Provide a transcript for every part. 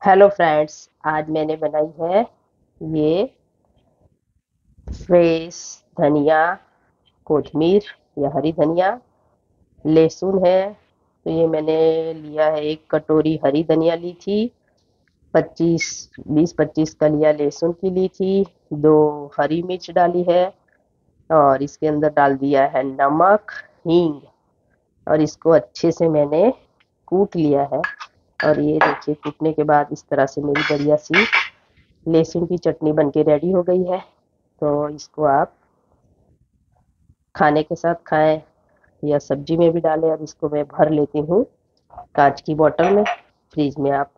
Hello friends, आज मैंने बनाई है ये फ्रेश धनिया, कोथमीर या हरी धनिया, लहसुन है। तो ये मैंने लिया है, एक कटोरी हरी धनिया ली थी, 25 कलियां लहसुन की ली थी, 2 हरी मिर्च डाली है और इसके अंदर डाल दिया है नमक, हींग और इसको अच्छे से मैंने कूट लिया है। और ये देखिए, कूटने के बाद इस तरह से मेरी बढ़िया सी लहसुन की चटनी बनके रेडी हो गई है। तो इसको आप खाने के साथ खाएं या सब्जी में भी डालें। अब इसको मैं भर लेती हूँ कांच की बोतल में। फ्रिज में आप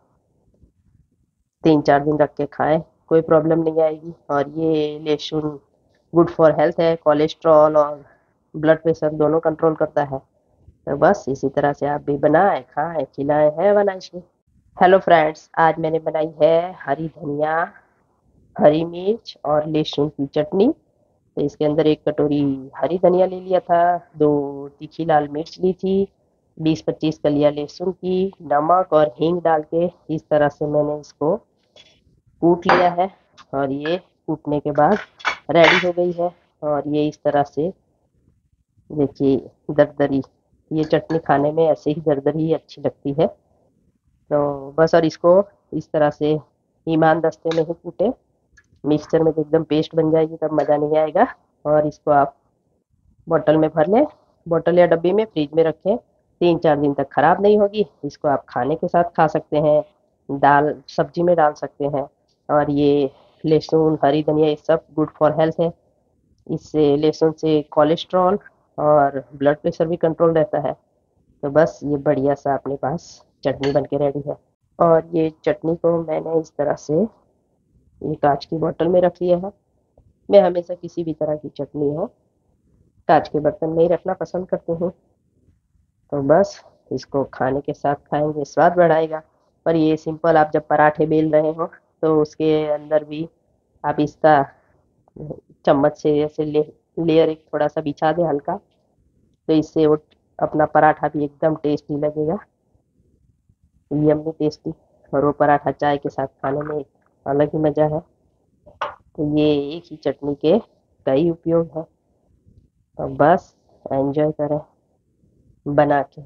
3-4 दिन रख के खाएं, कोई प्रॉब्लम नहीं आएगी। और ये लहसुन गुड फॉर हेल्थ है, कोलेस्ट्रॉल और ब्लड प्रेशर दोनों कंट्रोल करता है। तो बस इसी तरह से आप भी बनाएं, खाएं, खिलाएं। है बनाइए। हेलो फ्रेंड्स, आज मैंने बनाई है हरी धनिया, हरी मिर्च और लहसुन की चटनी। तो इसके अंदर एक कटोरी हरी धनिया ले लिया था, 2 तीखी लाल मिर्च ली थी, 20-25 कलियां लहसुन की, नमक और हींग डाल के इस तरह से मैंने इसको कूट लिया है। और ये कूटने के बाद रेडी हो गई है। और ये इस तरह से देखिए, दरदरी। ये चटनी खाने में ऐसे ही दरदरी अच्छी लगती है। तो बस, और इसको इस तरह से ईमान दस्ते में ही कूटे, मिक्सचर में तो एकदम पेस्ट बन जाएगी, तब मज़ा नहीं आएगा। और इसको आप बोतल में भर लें, बोतल या डब्बी में फ्रिज में रखें, 3-4 दिन तक खराब नहीं होगी। इसको आप खाने के साथ खा सकते हैं, दाल सब्जी में डाल सकते हैं। और ये लहसुन, हरी धनिया, ये सब गुड फॉर हेल्थ है। इससे लहसुन से कोलेस्ट्रॉल और ब्लड प्रेशर भी कंट्रोल रहता है। तो बस ये बढ़िया सा अपने पास चटनी बन के रेडी है। और ये चटनी को मैंने इस तरह से ये कांच की बोतल में रख लिया है। मैं हमेशा किसी भी तरह की चटनी हो कांच के बर्तन में ही रखना पसंद करती हूँ। तो बस इसको खाने के साथ खाएंगे, स्वाद बढ़ाएगा। पर ये सिंपल, आप जब पराठे बेल रहे हो तो उसके अंदर भी आप इसका चम्मच से ऐसे लेयर एक थोड़ा सा बिछा दे हल्का, तो इससे वो अपना पराठा भी एकदम टेस्टी लगेगा, यम्मी टेस्टी। और वो पराठा चाय के साथ खाने में एक अलग ही मज़ा है। तो ये एक ही चटनी के कई उपयोग है। तो बस एंजॉय करें बना के।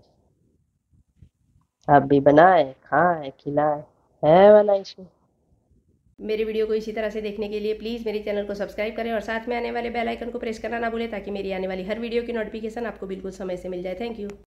आप भी बनाएं, खाएं, खिलाएं। है वाला इशू। मेरे वीडियो को इसी तरह से देखने के लिए प्लीज़ मेरे चैनल को सब्सक्राइब करें और साथ में आने वाले बेल आइकन को प्रेस करना ना भूलें, ताकि मेरी आने वाली हर वीडियो की नोटिफिकेशन आपको बिल्कुल समय से मिल जाए। Thank you.